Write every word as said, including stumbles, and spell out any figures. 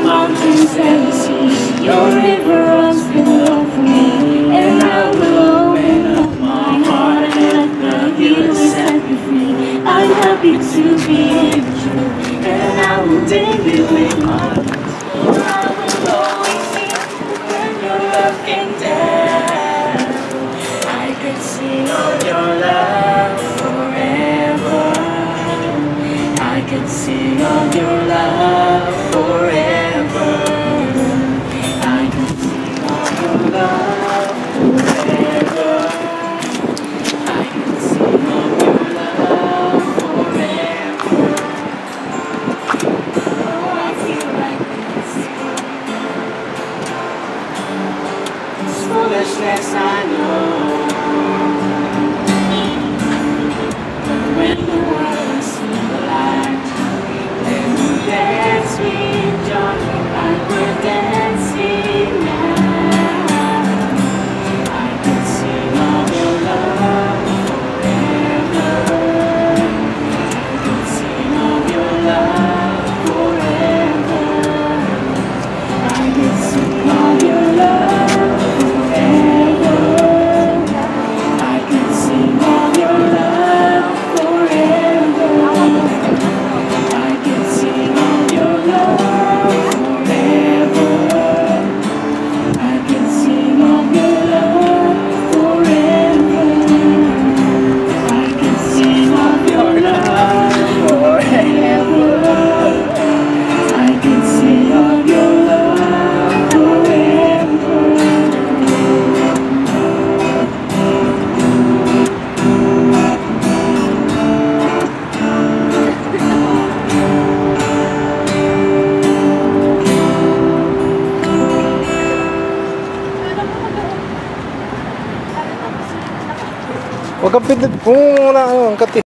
mountains and the sea. Your river runs with love for me, and I will open up my heart and let the healer set me free. I'm happy to be in the truth, and I will daily live my life. I will always see when your love came down. I could sing of your love forever. I could sing of your love forever. I could sing of your love forever. I could sing of your love forever. Oh, I feel like this. It's foolishness, I know. But when the world is alive, then you dance with joy like we're dancing now. I could sing of your love forever. I could sing of your love forever. I could sing of your love forever. I could sing of your love forever. I could sing of your love forever. I could sing of your love forever. I could sing of your love forever. I could sing of your love forever. Huwag kang pindot kung wala ano, ang kati.